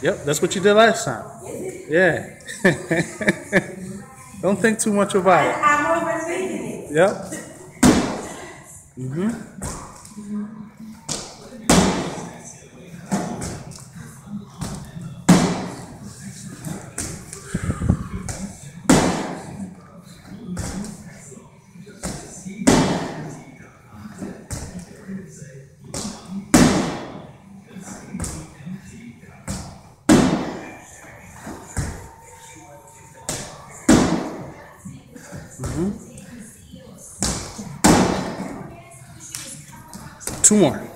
Yep, that's what you did last time. Yeah. Don't think too much about it. I'm overthinking it. Yep. Two more.